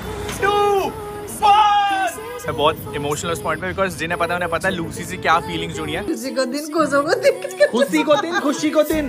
2 1। मैं बहुत इमोशनल उस पॉइंट पे, बिकॉज जिन्हें पता है उन्हें पता है लूसी से क्या फीलिंग्स जुड़ी हैं। खुशी को दिन, खुशी को दिन, खुशी को दिन, खुशी को दिन।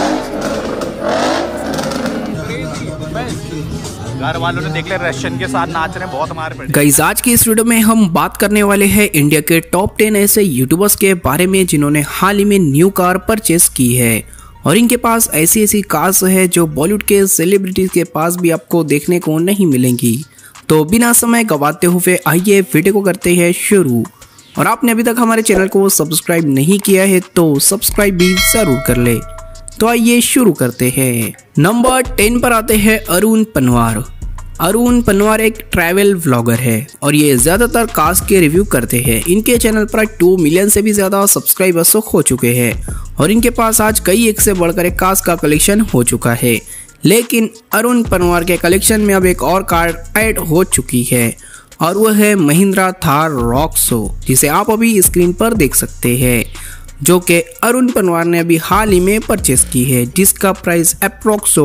घर वालों ने देख लिया रशियन के साथ नाच रहे हैं, बहुत मार पड़े। गाइस, आज की इस वीडियो में हम बात करने वाले हैं इंडिया के टॉप 10 ऐसे यूट्यूबर्स के बारे में जिन्होंने हाल ही में न्यू कार परचेस की है और इनके पास ऐसी ऐसी कार्स है जो बॉलीवुड के सेलिब्रिटीज के पास भी आपको देखने को नहीं मिलेंगी। तो बिना समय गवाते हुए आइए वीडियो को करते हैं शुरू। और आपने अभी तक हमारे चैनल को सब्सक्राइब नहीं किया है तो सब्सक्राइब भी जरूर कर ले। तो आइए शुरू करते हैं। नंबर 10 पर आते हैं अरुण पनवार। अरुण पनवार एक ट्रैवल व्लॉगर है और ये ज्यादातर कार्स के रिव्यू करते हैं। इनके चैनल पर 2 मिलियन से भी ज्यादा सब्सक्राइबर्स हो चुके हैं और इनके पास आज कई एक से बढ़कर एक कार्स का कलेक्शन हो चुका है। लेकिन अरुण पनवार के कलेक्शन में अब एक और कार ऐड हो चुकी है और वह है महिंद्रा थार रॉक्सो, जिसे आप अभी स्क्रीन पर देख सकते हैं, जो कि अरुण पनवार ने अभी हाल ही में परचेस की है, जिसका प्राइस अप्रोक्सो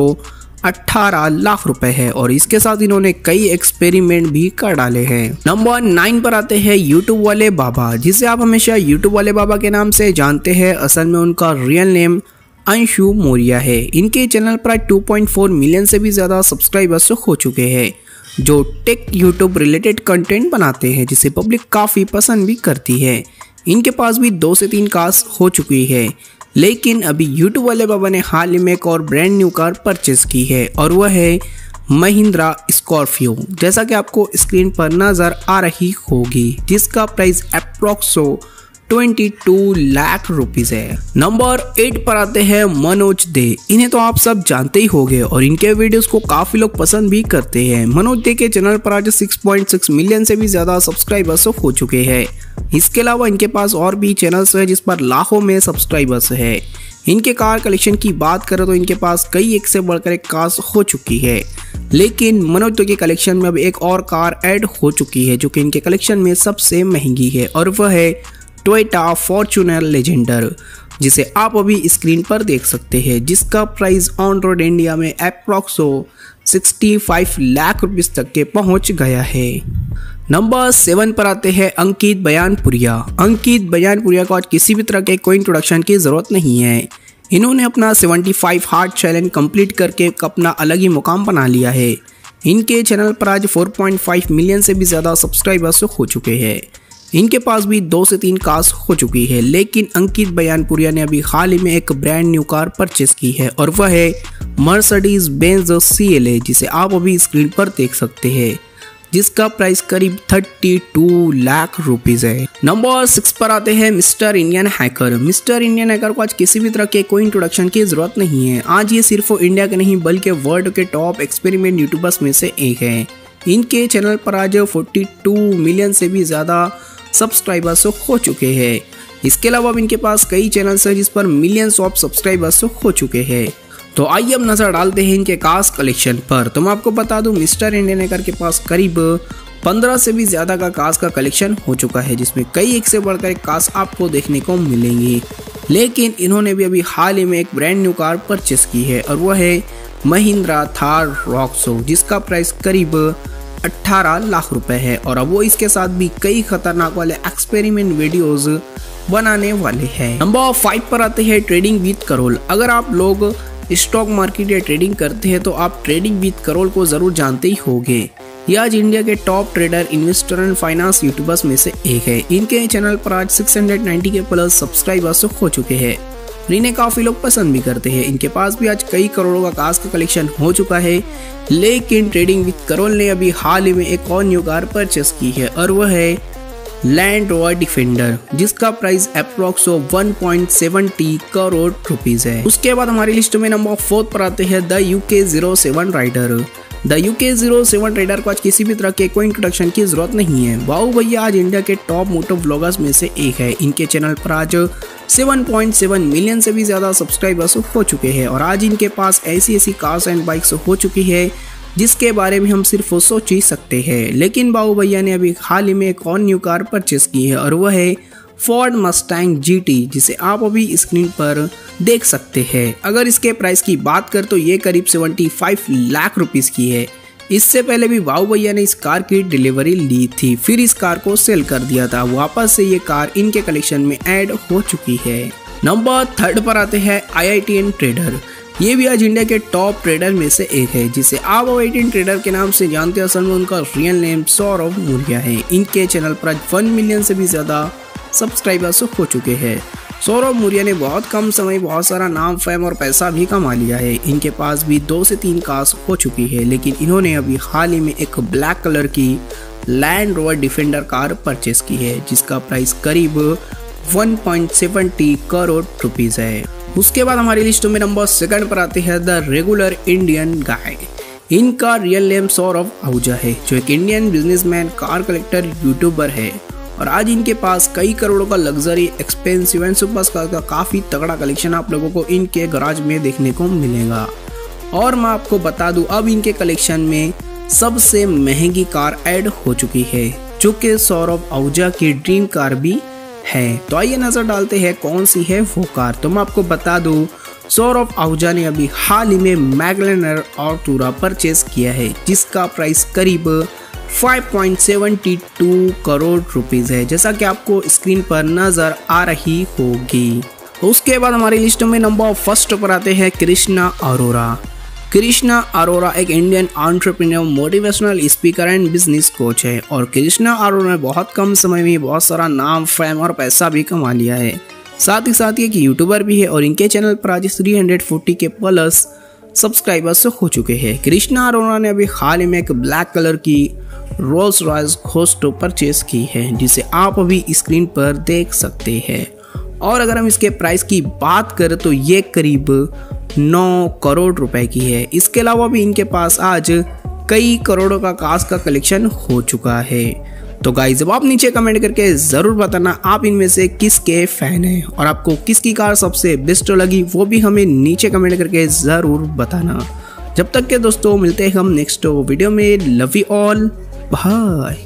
18 लाख रुपए है और इसके साथ इन्होंने कई एक्सपेरिमेंट भी कर डाले हैं। नंबर 9 पर आते हैं यूट्यूब वाले बाबा, जिसे आप हमेशा यूट्यूब वाले बाबा के नाम से जानते हैं। असल में उनका रियल नेम अंशु मौर्य है। इनके चैनल पर 2.4 मिलियन से भी ज्यादा सब्सक्राइबर्स हो चुके हैं, जो टेक यूट्यूब रिलेटेड कंटेंट बनाते हैं, जिसे पब्लिक काफी पसंद भी करती है। इनके पास भी 2 से 3 कार्स हो चुकी है, लेकिन अभी यूट्यूब वाले बाबा ने हाल ही में एक और ब्रांड न्यू कार परचेस की है और वह है महिंद्रा स्कॉर्पियो, जैसा कि आपको स्क्रीन पर नजर आ रही होगी, जिसका प्राइस अप्रोक्सो 22 लाख रुपीज है। नंबर 8 पर आते हैं मनोज दे। इन्हें तो आप सब जानते ही होंगे और इनके वीडियोस को काफी लोग पसंद भी करते हैं। मनोज दे के चैनल पर आज 6.6 मिलियन से भी ज्यादा सब्सक्राइबर्स हो चुके हैं। इसके अलावा इनके पास और भी चैनल्स है जिस पर लाखों में सब्सक्राइबर्स है। इनके कार कलेक्शन की बात करें तो इनके पास कई एक से बढ़कर एक कार्स हो चुकी है, लेकिन मनोज दे के कलेक्शन में अब एक और कार ऐड हो चुकी है जो कि इनके कलेक्शन में सबसे महंगी है और वह है टोयोटा फॉर्च्यूनर लेजेंडर, जिसे आप अभी स्क्रीन पर देख सकते हैं, जिसका प्राइस ऑन रोड इंडिया में अप्रोक्सो 65 लाख रुपीस तक के पहुंच गया है। नंबर 7 पर आते हैं अंकित बयानपुरिया। अंकित बयानपुरिया को आज किसी भी तरह के कोई इंट्रोडक्शन की जरूरत नहीं है। इन्होंने अपना 75 हार्ड चैलेंज कंप्लीट करके अपना अलग ही मुकाम बना लिया है। इनके चैनल पर आज 4.5 मिलियन से भी ज्यादा सब्सक्राइबर्स हो चुके हैं। इनके पास भी 2 से 3 कार्स हो चुकी है, लेकिन अंकित बयानपुरिया ने अभी हाल ही में एक ब्रांड न्यू कार परचेस की है और वह है मर्सिडीज बेंज CLA, जिसे आप अभी स्क्रीन पर देख सकते हैं, जिसका प्राइस करीब 32 लाख रुपीज है। नंबर 6 पर आते हैं mister Indian hacker. Mister Indian hacker को आज किसी भी तरह के कोई इंट्रोडक्शन की जरूरत नहीं है। आज ये सिर्फ इंडिया के नहीं बल्कि वर्ल्ड के टॉप एक्सपेरिमेंट यूट्यूबर्स में से एक है। इनके चैनल पर आज 42 मिलियन से भी ज्यादा सब्सक्राइबर्स हो चुके हैं। इसके अलावा इनके पास कई चैनल्स हैं जिस पर मिलियंस ऑफ सब्सक्राइबर्स हो चुके हैं। तो आइए अब नजर डालते हैं इनके कार्स कलेक्शन पर। तो मैं आपको बता दूं, मिस्टर इंडियन हैकर के पास करीब 15 से भी ज्यादा का कार्स का कलेक्शन हो चुका है, जिसमें कई एक से बढ़कर एक कार्स आपको देखने को मिलेंगी। लेकिन इन्होंने भी अभी हाल ही में एक ब्रांड न्यू कार परचेस की है और वह है महिंद्रा थार रॉक्सो, जिसका प्राइस करीब 18 लाख रुपए है और अब वो इसके साथ भी कई खतरनाक वाले एक्सपेरिमेंट वीडियोस बनाने वाले हैं। नंबर 5 पर आते हैं ट्रेडिंग विद करोल। अगर आप लोग स्टॉक मार्केट या ट्रेडिंग करते हैं तो आप ट्रेडिंग विद करोल को जरूर जानते ही होंगे। ये आज इंडिया के top trader, investor and finance youtubers में से एक है। इनके चैनल पर आज 690 के प्लस सब्सक्राइबर्स हो चुके हैं। इन्हें काफी लोग पसंद भी करते हैं। इनके पास भी आज कई करोड़ों का कार्स का कलेक्शन हो चुका है, लेकिन ट्रेडिंग विद करोल ने अभी हाल ही में एक और न्यू कार परचेस की है और वह है लैंड रोवर डिफेंडर, जिसका प्राइस अप्रोक्सो 1.70 करोड़ रुपीज है। उसके बाद हमारी लिस्ट में नंबर 4 पर आते हैं the UK07 rider. The UK07 rider को आज किसी भी तरह के कोई इंट्रोडक्शन की जरूरत नहीं है। बाबू भैया आज इंडिया के टॉप मोटो व्लॉगर्स में से एक है। इनके चैनल पर आज 7.7 मिलियन से भी ज्यादा सब्सक्राइबर्स हो चुके हैं और आज इनके पास ऐसी ऐसी कार्स एंड बाइक्स हो चुकी है जिसके बारे में हम सिर्फ सोच ही सकते हैं। लेकिन बाबू भैया ने अभी हाल ही में एक और न्यू कार परचेस की है और वह है फोर्ड मस्टैंग GT, जिसे आप अभी स्क्रीन पर देख सकते हैं। अगर इसके प्राइस की बात करें तो ये करीब 75 लाख रुपीस की है। इससे पहले भी बाबू भैया ने इस कार की डिलीवरी ली थी, फिर इस कार को सेल कर दिया था। वापस से ये कार इनके कलेक्शन में ऐड हो चुकी है। नंबर 3 पर आते हैं IITN ट्रेडर। ये भी आज इंडिया के टॉप ट्रेडर में से एक है, जिसे आप IITN ट्रेडर के नाम से जानते हैं। असल में उनका रियल नेम सौरभ मौर्य है। इनके चैनल पर आज 1 मिलियन से भी ज्यादा सब्सक्राइबर्स हो चुके हैं। सौरभ मौर्य ने बहुत कम समय बहुत सारा नाम, फेम और पैसा भी कमा लिया है। इनके पास भी 2 से 3 कार्स हो चुकी है, लेकिन इन्होंने अभी हाल ही में एक ब्लैक कलर की Land Rover Defender car purchase की है, जिसका प्राइस करीब 1.70 करोड़ रुपीस है। उसके बाद हमारी लिस्ट में नंबर 2 पर आते हैं द रेगुलर इंडियन गाय। इनका रियल नेम सौरभ आहूजा है, जो एक Indian businessman, car collector, youtuber है और आज इनके पास कई करोड़ों का लग्जरी, एक्सपेंसिव एंड सुपर का काफी तगड़ा कलेक्शन आप लोगों को इनके गराज में देखने को मिलेगा। और मैं आपको बता दूं, अब इनके कलेक्शन में सबसे महंगी कार ऐड हो चुकी है, जो कि सौरभ आहूजा की ड्रीम कार भी है। तो आइए नजर डालते हैं कौन सी है वो कार। तो मैं आपको बता दूं, सौरभ आहूजा ने अभी हाल ही में मैगलेनर आर्टुरा परचेस किया है, जिसका प्राइस करीब 5.72 करोड़ रुपीस है, जैसा कि आपको स्क्रीन पर नजर आ रही होगी। उसके बाद हमारी लिस्ट में नंबर 1 पर आते हैं कृष्णा अरोरा। कृष्णा अरोरा एक Indian entrepreneur, motivational speaker and business coach है और कृष्णा अरोरा ने बहुत कम समय में बहुत सारा नाम, फेम और पैसा भी कमा लिया है। साथ ही साथ ये यूट्यूबर भी है और इनके चैनल पर आज 340 के प्लस सब्सक्राइबर्स हो चुके हैं। कृष्णा अरोरा ने अभी हाल ही में एक ब्लैक कलर की रोल्स रॉयस घोस्ट परचेस की है, जिसे आप अभी स्क्रीन पर देख सकते हैं। और अगर हम इसके प्राइस की बात करें तो ये करीब 9 करोड़ रुपए की है। इसके अलावा भी इनके पास आज कई करोड़ों का कार्स का कलेक्शन हो चुका है। तो गाइस, अब आप नीचे कमेंट करके जरूर बताना आप इनमें से किसके फैन हैं और आपको किसकी कार सबसे बेस्ट लगी, वो भी हमें नीचे कमेंट करके जरूर बताना। जब तक के दोस्तों मिलते हैं हम नेक्स्ट वीडियो में। Love you all, bye.